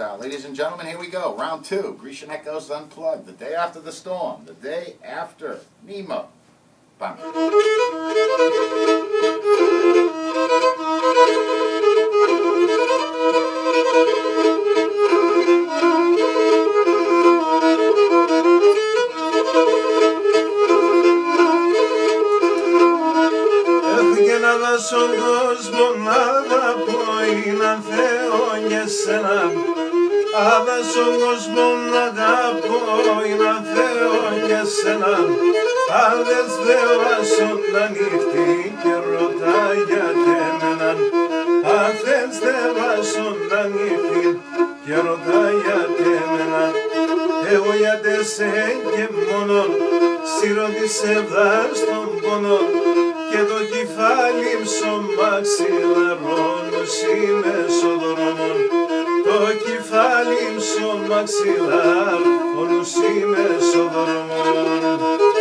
Ladies and gentlemen, here we go. Round two. Grecian Echoes Unplugged. The day after the storm. The day after Nemo. Bam. Έφυγε να δω στον κόσμο να αγαπώ, είναι Θεό για σένα. Άδα στον κόσμο να αγαπώ, είναι Θεό για σένα. Άδες δεβάσουν να νύχτη και ρωτά γιατί εμένα. Άδες δεβάσουν να νύχτη και ρωτά γιατί εμένα. Εγώ γιατί σε και μόνο σιρώτησε δας τον πόνο και το κεφάλι στο μαξιλαρώνους είμαι σοδρόμων. Το κεφάλι στο μαξιλαρώνους είμαι σοδρόμων.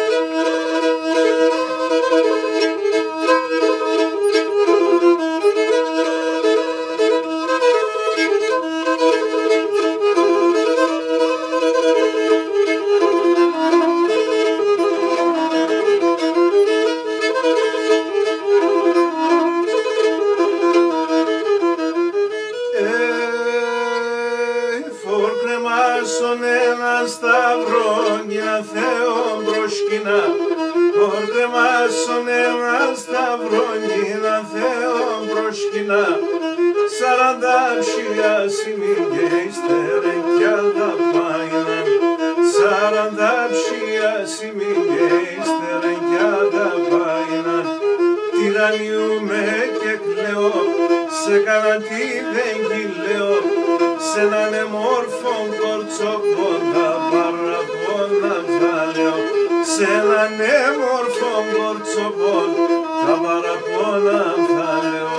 Φορκρεμάσον ένα σταυρό για Θεό προσκυνά. Φορκρεμάσον ένα σταυρό για Θεό προσκυνά. 40 ψηλιάσιμοι και ύστερεν κι αγαπάινα. 40 ψηλιάσιμοι και ύστερεν κι αγαπάινα. Τυραννιούμε και κλαίω, σε κανένα τι δεν κυλαίω. Σε έναν εμόρφο κορτσόκο τα παραπονά θα λέω. Σε έναν εμόρφο κορτσόκο τα παραπονά θα λέω.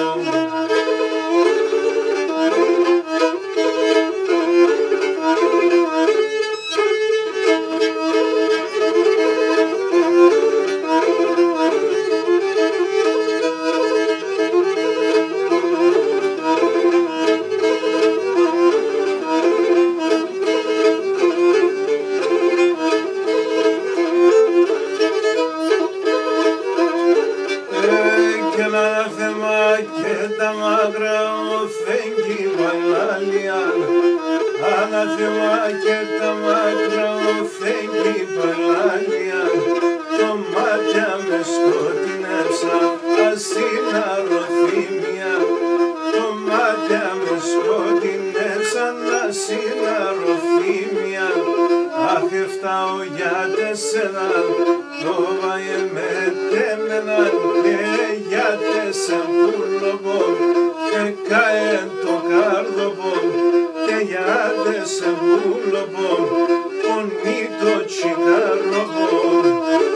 Και τα μάγρα οθέγγι παλάλιαν. Ανάθεμα και τα μάγρα οθέγγι παλάλιαν. Το μάτια με σκοτεινεύσα ασυναρωθήμια. Το μάτια με σκοτεινεύσαν ασυναρωθήμια. Αχ εφτάω για τεσσέναν, το βάιε με τέμεναν και για τεσσεμπούλοπον και κάεν το καρδοπον και για τεσσεμπούλοπον πονεί το τσιγαροπον.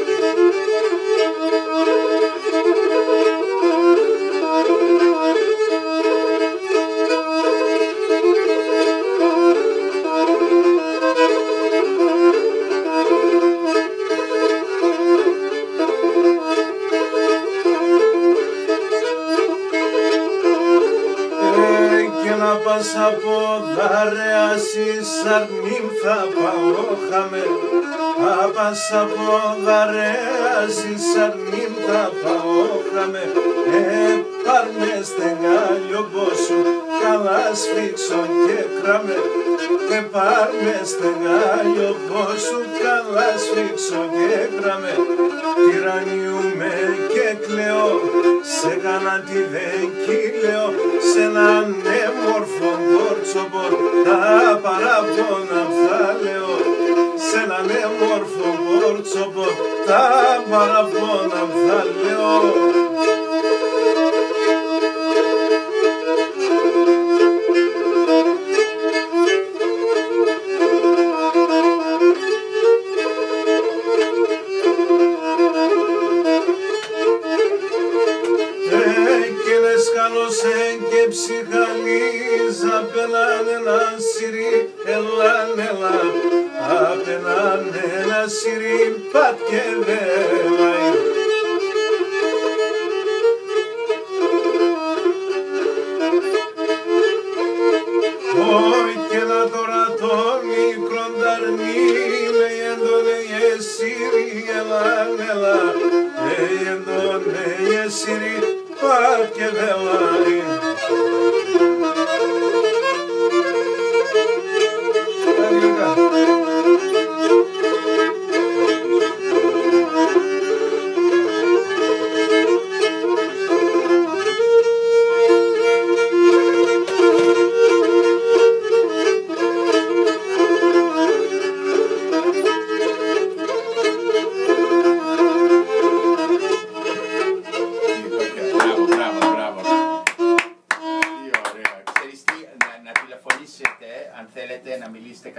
Να πας από δαρεάσεις αρνήμ θα πάω χαμέ. Να πας από δαρεάσεις αρνήμ θα πάω χαμέ. Πάρ' με στεγάλιο πόσου καλά σφίξω και κράμε. Πάρ' με στεγάλιο πόσου καλά σφίξω και κράμε. Τυραννιούμε και κλαίω, σε κάνα τι δεν κυλαίω. Σε έναν έμορφο κόρτσοπο τα παραπονά θα λέω. Σε έναν έμορφο κόρτσοπο τα παραπονά θα λέω. Και ψυχαλίζα απέναν ένα σιρί, ελάν, ελάν. Απέναν ένα σιρί, πατ και βέλαει. Hoy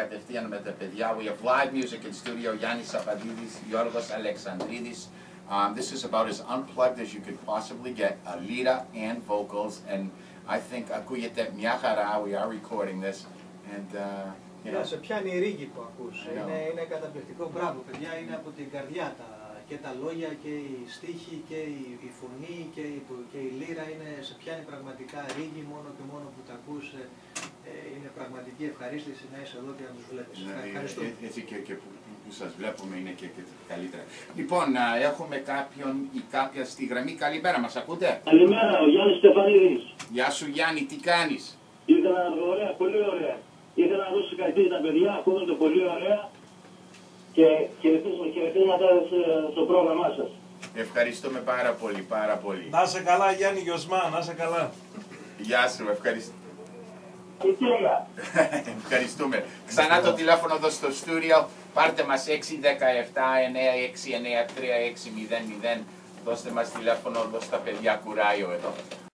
κατευθείαν με τα παιδιά. We have live music in studio. Yannis Sapadidis, Yorgos Alexandridis. This is about as unplugged as you could possibly get. Lira and vocals, and I think ακούγεται μια χαρά. We are recording this, and you know. Σε πιάνει η ρίγη που ακούς. Είναι καταπληκτικό. Μπράβο, παιδιά, είναι από την καρδιά και τα λόγια και η στίχη και η φωνή και η λύρα σε πιάνει πραγματικά ρίγη μόνο και μόνο που τα ακούς. Είναι πραγματική ευχαρίστηση να είσαι εδώ και να τους βλέπεις. Ευχαριστώ. Έτσι και που σας βλέπουμε είναι και καλύτερα. Λοιπόν, έχουμε κάποιον ή κάποια στη γραμμή. Καλημέρα, μας ακούτε? Καλημέρα, ο Γιάννης Στεφανίδης. Γεια σου Γιάννη, τι κάνεις? Ήθελα να ωραία, πολύ ωραία. Ήθελα να δώσω συγχαρητήρια τα παιδιά, ακούγονται πολύ ωραία και χαιρετίσματα στο πρόγραμμά σας. Ευχαριστούμε πάρα πολύ, πάρα πολύ. Να σε καλά Γιάννη Γιωσμά, να σε καλά. Γεια σου, ευχαριστώ. Ευχαριστούμε. Ξανά το τηλέφωνο εδώ στο στούριο. Πάρτε μας 617-969-360. Δώστε μας τηλέφωνο εδώ στα παιδιά Κουράγιο εδώ.